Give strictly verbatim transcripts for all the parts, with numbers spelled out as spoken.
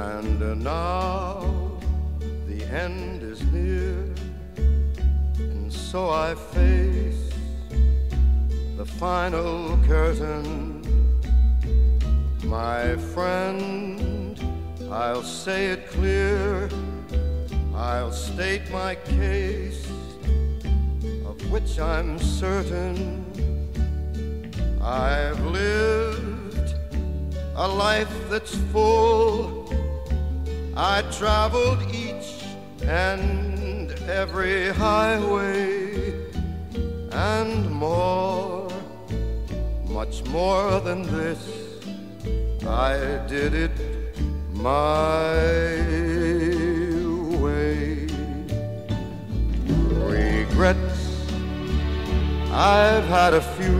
And now the end is near, and so I face the final curtain. My friend, I'll say it clear, I'll state my case, of which I'm certain. I've lived a life that's full. I traveled each and every highway, and more, much more than this, I did it my way. Regrets, I've had a few,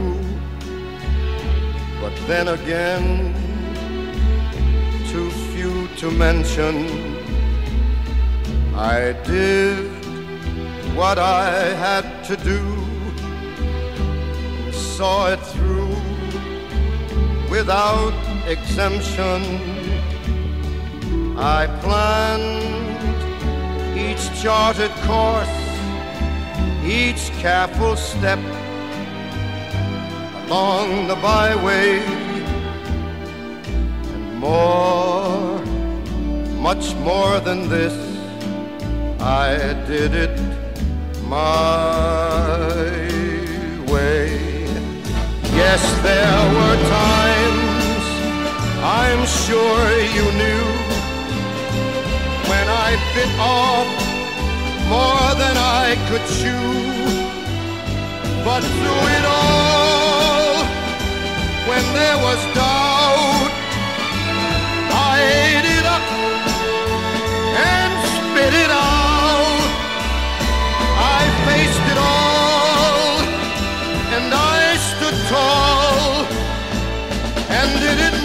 but then again, too few to mention. I did what I had to do, saw it through without exemption. I planned each charted course, each careful step along the byway, and more, much more than this, I did it my way. Yes, there were times, I'm sure you knew, when I bit off more than I could chew. But through it all, when there was doubt, I ate it up and spit it out. I faced it all, and I stood tall and did it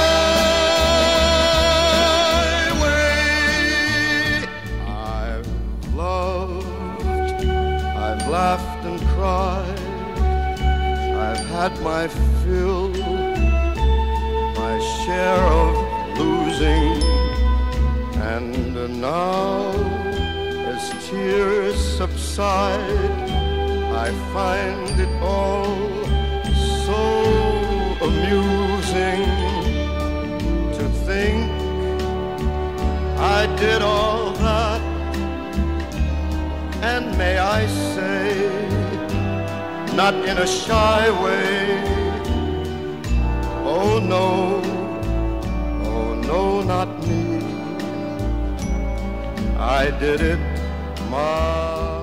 my way. I've loved, I've laughed and cried, I've had my fill, my share of losing, and now as tears subside, I find it all so amusing to think I did all that, and may I say, not in a shy way, oh no, oh no, not me, I did it my